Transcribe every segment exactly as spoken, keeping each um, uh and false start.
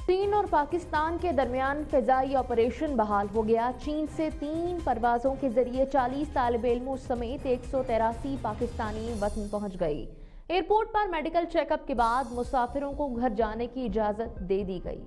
चीन और पाकिस्तान के दरमियान फिजाई ऑपरेशन बहाल हो गया। चीन से तीन परवाजों के जरिए चालीस तालिब इल्मों समेत एक सौ तिरासी पाकिस्तानी वतन पहुंच गई। एयरपोर्ट पर मेडिकल चेकअप के बाद मुसाफिरों को घर जाने की इजाजत दे दी गई।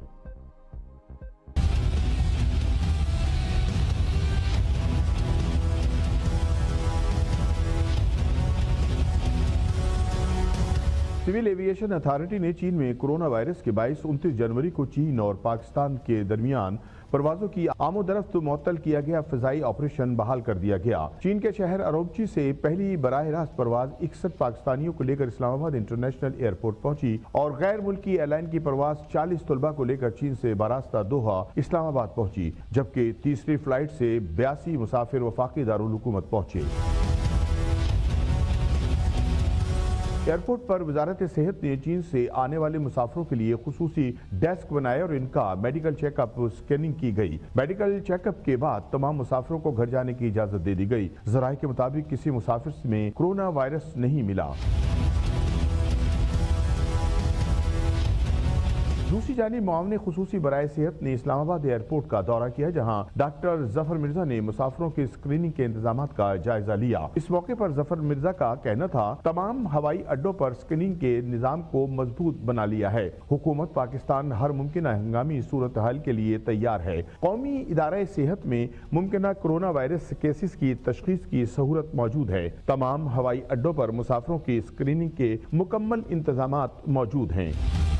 सिविल एविएशन अथॉरिटी ने चीन में कोरोना वायरस के बाईस उनतीस जनवरी को चीन और पाकिस्तान के दरमियान परवाजों की आमोदरफ्त मुअत्तल किया गया फिजाई ऑपरेशन बहाल कर दिया गया। चीन के शहर अरोगची से पहली बराह रास्त परवाज इकसठ पाकिस्तानियों को लेकर इस्लामाबाद इंटरनेशनल एयरपोर्ट पहुंची और गैर मुल्की एयरलाइन की परवाज चालीस तलबा को लेकर चीन से बारास्ता दोहा इस्लामाबाद पहुंची, जबकि तीसरी फ्लाइट से बयासी मुसाफिर वफाकी दारुल हुकूमत पहुंचे। एयरपोर्ट पर वजारत सेहत ने चीन से आने वाले मुसाफिरों के लिए खुसूसी डेस्क बनाए और इनका मेडिकल चेकअप स्कैनिंग की गई। मेडिकल चेकअप के बाद तमाम मुसाफिरों को घर जाने की इजाजत दे दी गई। जराये के मुताबिक किसी मुसाफिर में कोरोना वायरस नहीं मिला। दूसरी जानिब मुआवने खुसूसी बराए सेहत ने इस्लामाबाद एयरपोर्ट का दौरा किया, जहां डॉक्टर जफर मिर्जा ने मुसाफिरों की स्क्रीनिंग के इंतजाम का जायजा लिया। इस मौके पर जफर मिर्जा का कहना था, तमाम हवाई अड्डों पर स्क्रीनिंग के निजाम को मजबूत बना लिया है। हुकूमत पाकिस्तान हर मुमकिन हंगामी सूरत हाल के लिए तैयार है। कौमी इदारा सेहत में मुमकिन कोरोना वायरस केसेस की तशखीस की सहूलत मौजूद है। तमाम हवाई अड्डों पर मुसाफिरों की स्क्रीनिंग के मुकम्मल इंतजाम मौजूद हैं।